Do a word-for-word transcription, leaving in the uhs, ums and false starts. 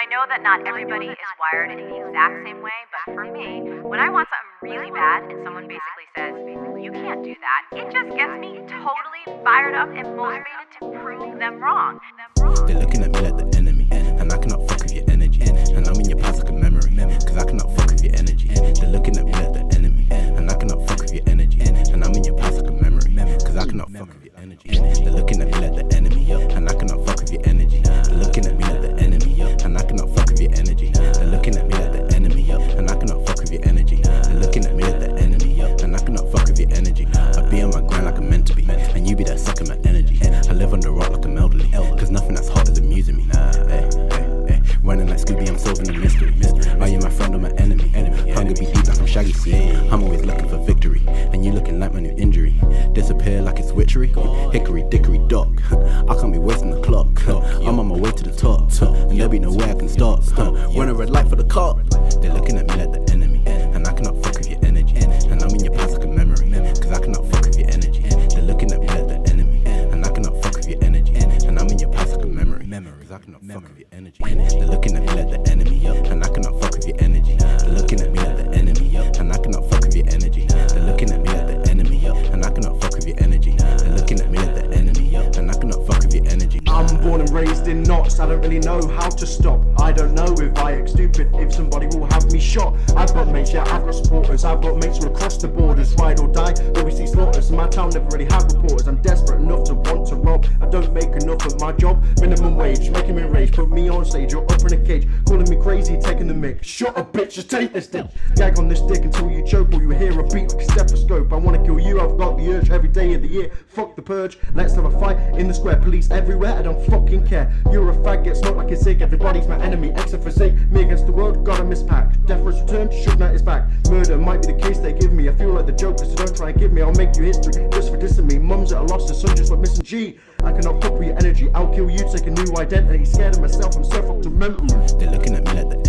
I know that not everybody is wired in the exact same way, but for me, when I want something really bad and someone basically says, you can't do that, it just gets me totally fired up and motivated to prove them wrong. They're looking at me like the enemy, and I cannot fuck with your energy. And I'm in your past like a memory, cause I cannot fuck with your energy. They're looking at me like the enemy, and I cannot fuck with your energy. And I'm in your past like a memory, cause I cannot fuck with your energy. They're looking at me like the enemy, and I cannot fuck with your energy. They're looking at me like the enemy, and I cannot fuck with your energy. They're looking at me like the enemy, and I cannot fuck with your energy. They're looking at me like the enemy, and I cannot fuck with your energy. I be on my grind like I'm meant to be, and you be that sucking my energy. I live on the rock like I'm elderly, cause nothing that's hot is amusing me. Hey, hey, hey. Running like Scooby, I'm solving the mystery. Are you my friend or my enemy? Hunger be deep like I'm Shaggy C. I'm always looking for victory, and you looking like my new injury. Disappear like it's witchery. Hickory dickory dock. I can't be wasting the clock. I'm on my way to the top, and there'll be no way I can stop. Run a red light for the cop. They're looking at me like the enemy, and I cannot fuck with your energy. And I'm in your past like a memory, cause I cannot fuck with your energy. They're looking at me like the enemy, and I cannot fuck with your energy. And I'm in your past like a memory, cause I cannot fuck with your energy. They're looking at me like the enemy, and I cannot fuck with your energy. They're looking at me like the enemy, and I cannot fuck with your energy. They're looking at me like the enemy, and I cannot fuck with your energy. They're looking at me like the enemy, and I cannot fuck with your energy. I'm born and raised in knots, I don't really know how to stop. I don't know if I act stupid, if somebody will have me shot. I've got mates, yeah, I've got supporters. I've got mates from across the borders. Ride or die, but we see slaughters. My town never really had reporters. I'm desperate enough to want to rob. I don't make enough of my job. Minimum wage, making me rage. Put me on stage, you're up in a cage. Calling me crazy, taking the mic. Shut up, bitch, just take this dick. Gag on this dick until you choke, or you hear a beat like a stethoscope. I wanna kill you, I've got the urge every day of the year. Fuck the purge, let's have a fight in the square. Police everywhere, I don't fucking care. You're a fag, get smoked like a Zig. Everybody's my enemy, except for Zig. Me against the world, got a mispack. Death row's return, should not is back. Murder might be the case they give me. I feel like the Joker, so don't try and give me. I'll make you history, just for dissing me. Mum's at a loss, the son just went missing. G, I cannot fuck with your energy. I'll kill you, take a new identity. Scared of myself, I'm so fucked up mentally. They're looking at me like the